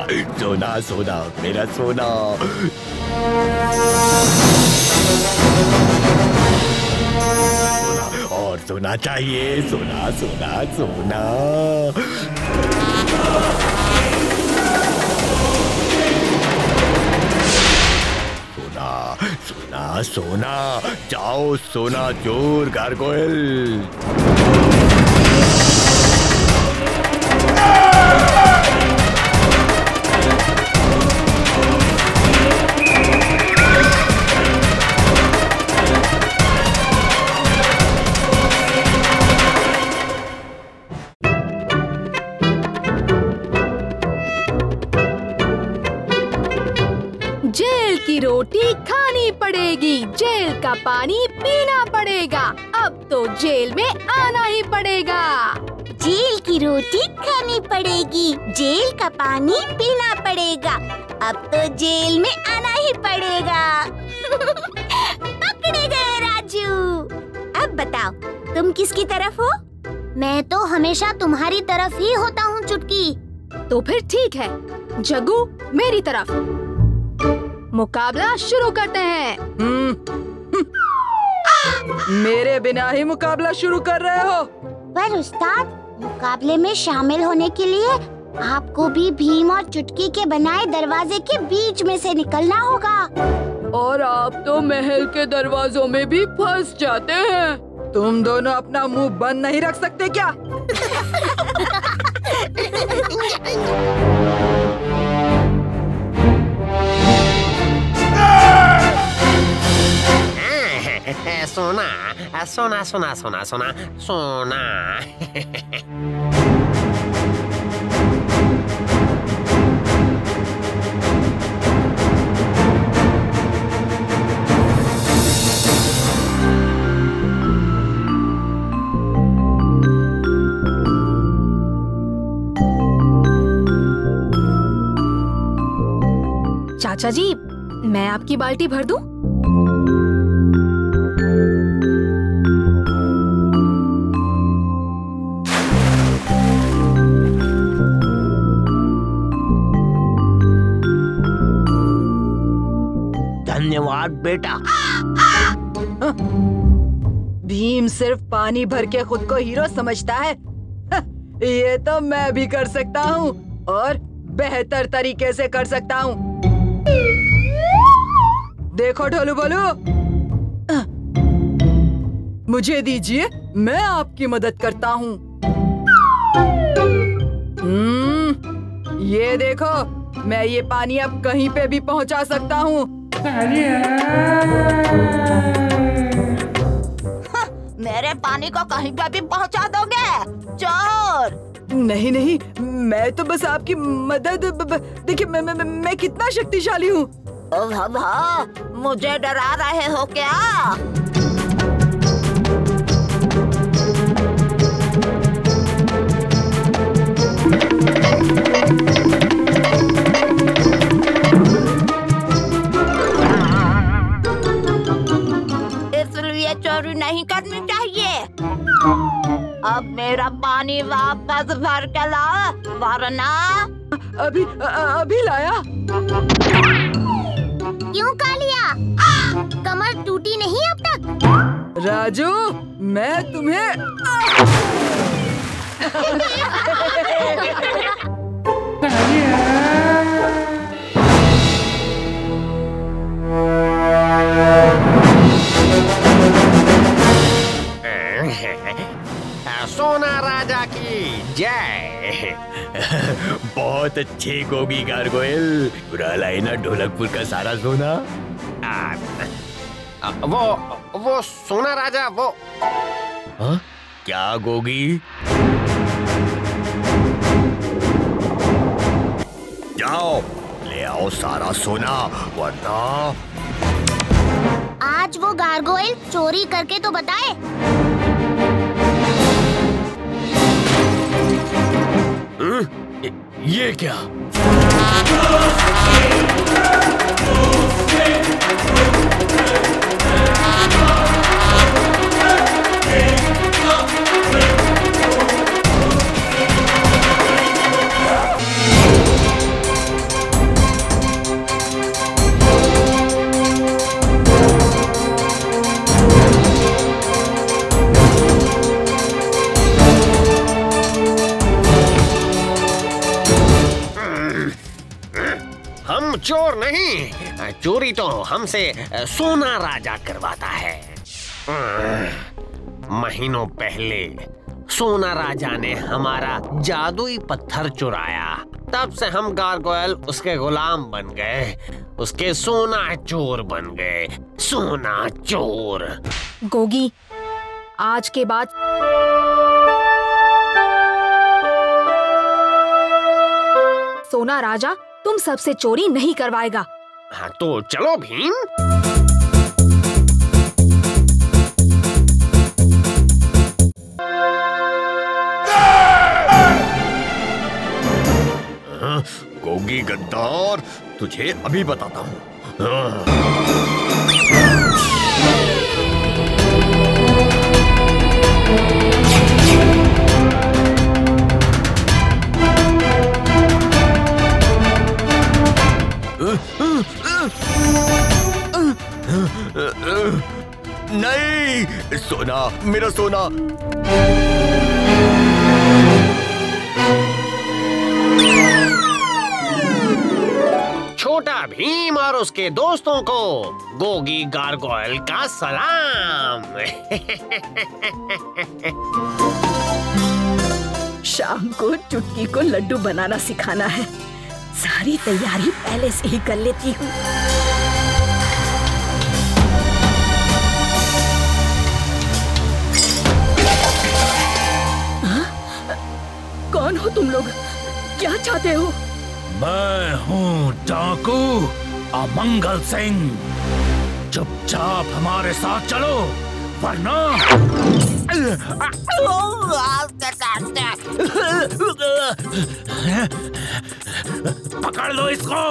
सोना सोना मेरा सोना। और सोना चाहिए, सोना सोना सोना। सोना सोना सोना, जाओ सोना चोर गारगोयल। जेल की रोटी खानी पड़ेगी, जेल का पानी पीना पड़ेगा, अब तो जेल में आना ही पड़ेगा। जेल की रोटी खानी पड़ेगी, जेल का पानी पीना पड़ेगा, अब तो जेल में आना ही पड़ेगा। पकड़े गए राजू। अब बताओ तुम किसकी तरफ हो? मैं तो हमेशा तुम्हारी तरफ ही होता हूँ चुटकी। तो फिर ठीक है, जग्गू मेरी तरफ। मुकाबला शुरू करते हैं। मेरे बिना ही मुकाबला शुरू कर रहे हो? पर उस्ताद, मुकाबले में शामिल होने के लिए आपको भी भीम और चुटकी के बनाए दरवाजे के बीच में से निकलना होगा। और आप तो महल के दरवाजों में भी फंस जाते हैं। तुम दोनों अपना मुंह बंद नहीं रख सकते क्या? सोना सोना सोना सोना सोना सोना। चाचा जी, मैं आपकी बाल्टी भर दूं? धन्यवाद बेटा। भीम सिर्फ पानी भर के खुद को हीरो समझता है। ये तो मैं भी कर सकता हूँ और बेहतर तरीके से कर सकता हूँ। देखो ढोलू बोलू, मुझे दीजिए, मैं आपकी मदद करता हूँ। ये देखो, मैं ये पानी अब कहीं पे भी पहुँचा सकता हूँ। मेरे पानी को कहीं पे भी पहुंचा दोगे चोर? नहीं नहीं, मैं तो बस आपकी मदद। देखिए मैं कितना शक्तिशाली हूँ। मुझे डरा रहे हो क्या? इसलिए चोरी नहीं करनी चाहिए। अब मेरा पानी वापस भर के ला, वरना अभी लाया। क्यों कालिया? कमर टूटी नहीं अब तक? राजू, मैं तुम्हें सोना राजा की जय। बहुत अच्छे गोगी गारगोयल, बुरा लाई ना ढोलकपुर का सारा सोना। वो सोना राजा वो। हाँ? क्या गोगी? जाओ ले आओ सारा सोना, वरना आज वो गार्गोइल चोरी करके तो बताए। ये क्या? चोर नहीं, चोरी तो हमसे सोना राजा करवाता है। महीनों पहले सोना राजा ने हमारा जादुई पत्थर चुराया, तब से हम गारगोयल उसके गुलाम बन गए, उसके सोना चोर बन गए। सोना चोर। गोगी, आज के बाद सोना राजा तुम सबसे चोरी नहीं करवाएगा। हाँ तो चलो भीम। गोगी गद्दार, तुझे अभी बताता हूँ। नहीं, सोना, मेरा सोना। छोटा भीम और उसके दोस्तों को गोगी गारगोयल का सलाम। शाम को चुटकी को लड्डू बनाना सिखाना है। सारी तैयारी पहले से ही कर लेती हूँ। कौन हो तुम लोग? क्या चाहते हो? मैं हूँ डाकू अमंगल सिंह। चुपचाप हमारे साथ चलो, वरना पकड़ लो इसको।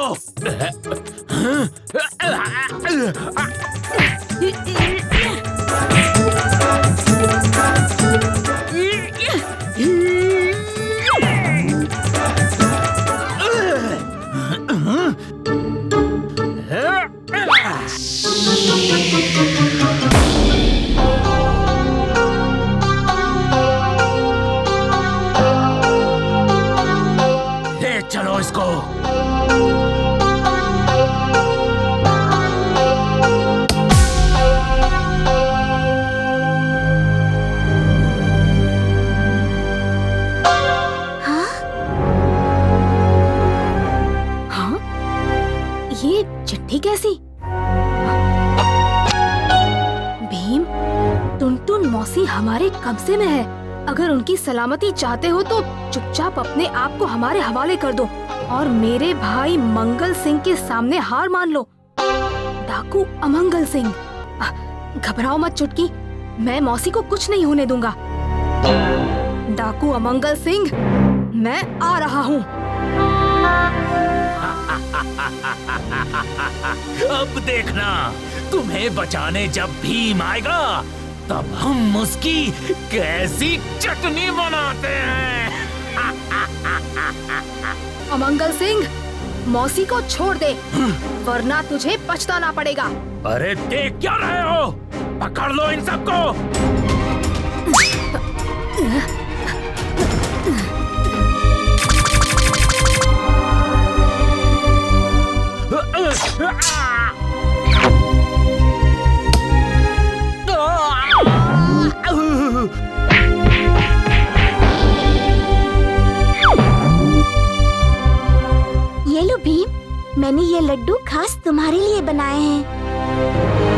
ले चलो इसको। हाँ? ये चिट्ठी कैसी? भीम, टुनटुन मौसी हमारे कब्जे में है। अगर उनकी सलामती चाहते हो तो चुपचाप अपने आप को हमारे हवाले कर दो और मेरे भाई मंगल सिंह के सामने हार मान लो। डाकू अमंगल सिंह। घबराओ मत चुटकी, मैं मौसी को कुछ नहीं होने दूंगा। डाकू अमंगल सिंह, मैं आ रहा हूँ। अब देखना, तुम्हें बचाने जब भीम आएगा तब हम उसकी कैसी चटनी बनाते हैं। अमंगल सिंह, मौसी को छोड़ दे, वरना तुझे पछताना पड़ेगा। अरे देख क्या रहे हो? पकड़ लो इन सबको। ये लो भीम, मैंने ये लड्डू खास तुम्हारे लिए बनाए हैं।